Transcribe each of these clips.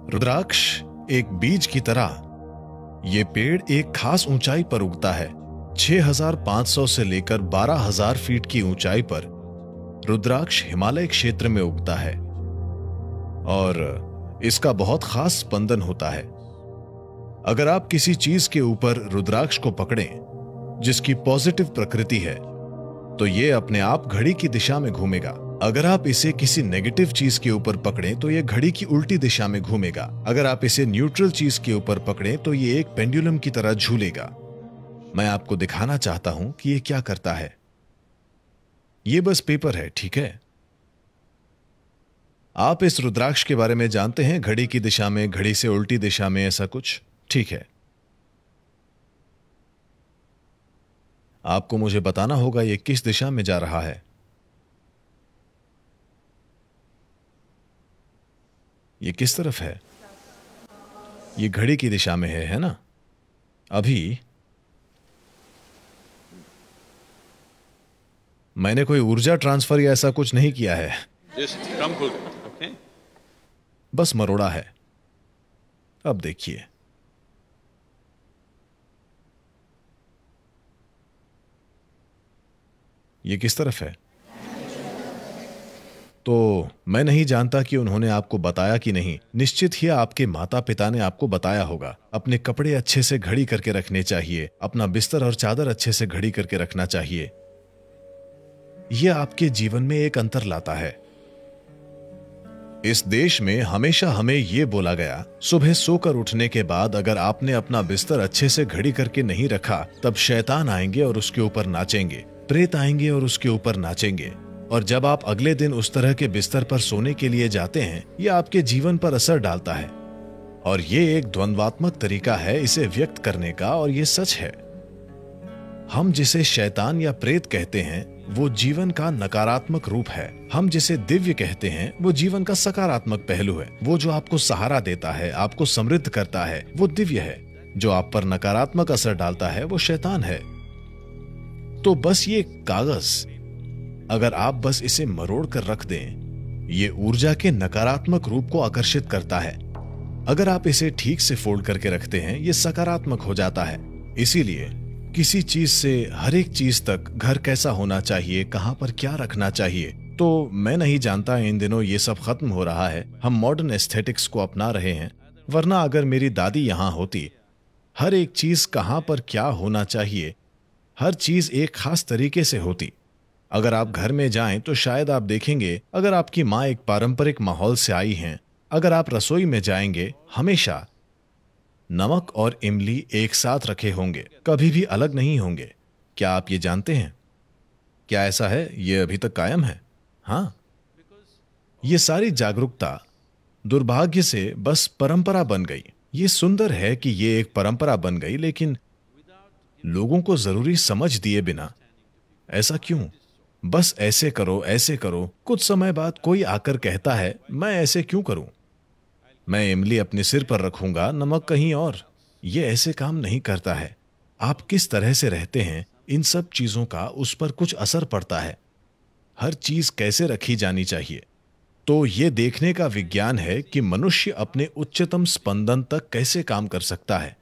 रुद्राक्ष एक बीज की तरह ये पेड़ एक खास ऊंचाई पर उगता है। 6,500 से लेकर 12,000 फीट की ऊंचाई पर रुद्राक्ष हिमालय क्षेत्र में उगता है और इसका बहुत खास स्पंदन होता है। अगर आप किसी चीज के ऊपर रुद्राक्ष को पकड़ें जिसकी पॉजिटिव प्रकृति है तो ये अपने आप घड़ी की दिशा में घूमेगा। अगर आप इसे किसी नेगेटिव चीज के ऊपर पकड़ें तो ये घड़ी की उल्टी दिशा में घूमेगा। अगर आप इसे न्यूट्रल चीज के ऊपर पकड़ें तो ये एक पेंडुलम की तरह झूलेगा। मैं आपको दिखाना चाहता हूं कि ये क्या करता है। ये बस पेपर है, ठीक है? आप इस रुद्राक्ष के बारे में जानते हैं, घड़ी की दिशा में, घड़ी से उल्टी दिशा में, ऐसा कुछ, ठीक है? आपको मुझे बताना होगा ये किस दिशा में जा रहा है। ये किस तरफ है? ये घड़ी की दिशा में है ना? अभी मैंने कोई ऊर्जा ट्रांसफर या ऐसा कुछ नहीं किया है, okay? बस मरोड़ा है। अब देखिए, ये किस तरफ है? तो मैं नहीं जानता कि उन्होंने आपको बताया कि नहीं। निश्चित ही आपके माता पिता ने आपको बताया होगा। अपने कपड़े अच्छे से घड़ी करके रखने चाहिए, अपना बिस्तर और चादर अच्छे से घड़ी करके रखना चाहिए। यह आपके जीवन में एक अंतर लाता है। इस देश में हमेशा हमें यह बोला गया, सुबह सोकर उठने के बाद अगर आपने अपना बिस्तर अच्छे से घड़ी करके नहीं रखा तब शैतान आएंगे और उसके ऊपर नाचेंगे, प्रेत आएंगे और उसके ऊपर नाचेंगे। और जब आप अगले दिन उस तरह के बिस्तर पर सोने के लिए जाते हैं, यह आपके जीवन पर असर डालता है। और ये एक द्वंद्वात्मक तरीका है इसे व्यक्त करने का, और ये सच है। हम जिसे शैतान या प्रेत कहते हैं वो जीवन का नकारात्मक रूप है। हम जिसे दिव्य कहते हैं वो जीवन का सकारात्मक पहलू है। वो जो आपको सहारा देता है, आपको समृद्ध करता है, वो दिव्य है। जो आप पर नकारात्मक असर डालता है वो शैतान है। तो बस ये कागज, अगर आप बस इसे मरोड़ कर रख दें, ये ऊर्जा के नकारात्मक रूप को आकर्षित करता है। अगर आप इसे ठीक से फोल्ड करके रखते हैं, ये सकारात्मक हो जाता है। इसीलिए किसी चीज से हर एक चीज तक, घर कैसा होना चाहिए, कहां पर क्या रखना चाहिए, तो मैं नहीं जानता। इन दिनों ये सब खत्म हो रहा है। हम मॉडर्न एस्थेटिक्स को अपना रहे हैं। वरना अगर मेरी दादी यहां होती, हर एक चीज कहां पर क्या होना चाहिए, हर चीज एक खास तरीके से होती। अगर आप घर में जाएं तो शायद आप देखेंगे, अगर आपकी माँ एक पारंपरिक माहौल से आई हैं, अगर आप रसोई में जाएंगे, हमेशा नमक और इमली एक साथ रखे होंगे, कभी भी अलग नहीं होंगे। क्या आप ये जानते हैं? क्या ऐसा है? ये अभी तक कायम है। हाँ, ये सारी जागरूकता दुर्भाग्य से बस परंपरा बन गई। ये सुंदर है कि ये एक परंपरा बन गई, लेकिन लोगों को जरूरी समझ दिए बिना। ऐसा क्यों? बस ऐसे करो, ऐसे करो। कुछ समय बाद कोई आकर कहता है, मैं ऐसे क्यों करूं? मैं इमली अपने सिर पर रखूंगा, नमक कहीं और। ये ऐसे काम नहीं करता है। आप किस तरह से रहते हैं, इन सब चीजों का उस पर कुछ असर पड़ता है। हर चीज कैसे रखी जानी चाहिए। तो ये देखने का विज्ञान है कि मनुष्य अपने उच्चतम स्पंदन तक कैसे काम कर सकता है।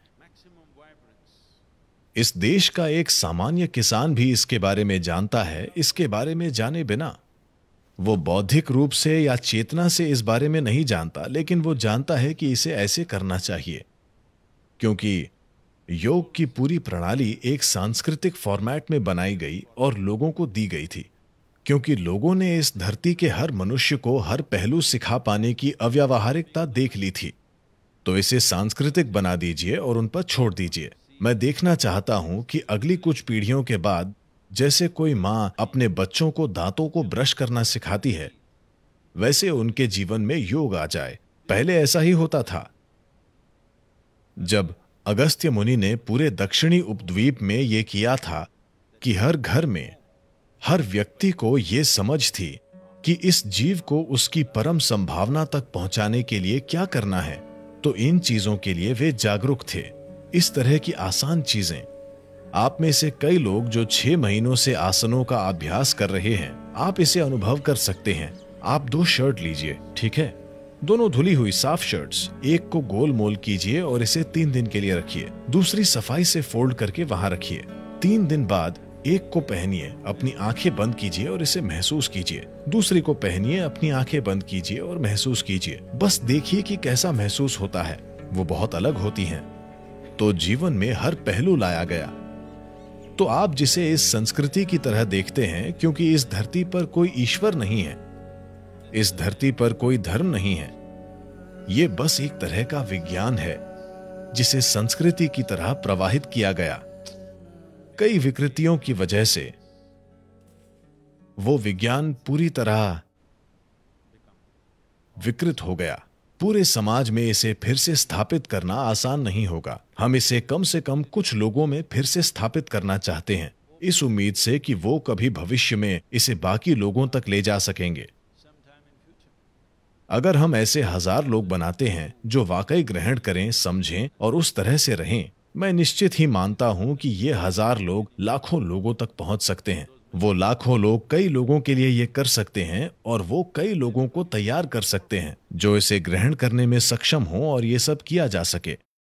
इस देश का एक सामान्य किसान भी इसके बारे में जानता है। इसके बारे में जाने बिना वो बौद्धिक रूप से या चेतना से इस बारे में नहीं जानता, लेकिन वो जानता है कि इसे ऐसे करना चाहिए, क्योंकि योग की पूरी प्रणाली एक सांस्कृतिक फॉर्मेट में बनाई गई और लोगों को दी गई थी, क्योंकि लोगों ने इस धरती के हर मनुष्य को हर पहलू सिखा पाने की अव्यावहारिकता देख ली थी। तो इसे सांस्कृतिक बना दीजिए और उन पर छोड़ दीजिए। मैं देखना चाहता हूं कि अगली कुछ पीढ़ियों के बाद, जैसे कोई मां अपने बच्चों को दांतों को ब्रश करना सिखाती है, वैसे उनके जीवन में योग आ जाए। पहले ऐसा ही होता था। जब अगस्त्य मुनि ने पूरे दक्षिणी उपद्वीप में यह किया था कि हर घर में हर व्यक्ति को यह समझ थी कि इस जीव को उसकी परम संभावना तक पहुंचाने के लिए क्या करना है, तो इन चीजों के लिए वे जागरूक थे। इस तरह की आसान चीजें, आप में से कई लोग जो 6 महीनों से आसनों का अभ्यास कर रहे हैं, आप इसे अनुभव कर सकते हैं। आप 2 शर्ट लीजिए, ठीक है? दोनों धुली हुई साफ शर्ट्स, एक को गोल मोल कीजिए और इसे 3 दिन के लिए रखिए। दूसरी सफाई से फोल्ड करके वहां रखिए। 3 दिन बाद एक को पहनिए, अपनी आंखें बंद कीजिए और इसे महसूस कीजिए। दूसरी को पहनिए, अपनी आंखें बंद कीजिए और महसूस कीजिए। बस देखिए कि कैसा महसूस होता है। वो बहुत अलग होती हैं। तो जीवन में हर पहलू लाया गया। तो आप जिसे इस संस्कृति की तरह देखते हैं, क्योंकि इस धरती पर कोई ईश्वर नहीं है, इस धरती पर कोई धर्म नहीं है, ये बस एक तरह का विज्ञान है जिसे संस्कृति की तरह प्रवाहित किया गया। कई विकृतियों की वजह से वो विज्ञान पूरी तरह विकृत हो गया। पूरे समाज में इसे फिर से स्थापित करना आसान नहीं होगा। हम इसे कम से कम कुछ लोगों में फिर से स्थापित करना चाहते हैं, इस उम्मीद से कि वो कभी भविष्य में इसे बाकी लोगों तक ले जा सकेंगे। अगर हम ऐसे 1000 लोग बनाते हैं जो वाकई ग्रहण करें, समझें और उस तरह से रहें, मैं निश्चित ही मानता हूं कि ये 1000 लोग लाखों लोगों तक पहुंच सकते हैं। वो लाखों लोग कई लोगों के लिए ये कर सकते हैं और वो कई लोगों को तैयार कर सकते हैं जो इसे ग्रहण करने में सक्षम हों और ये सब किया जा सके।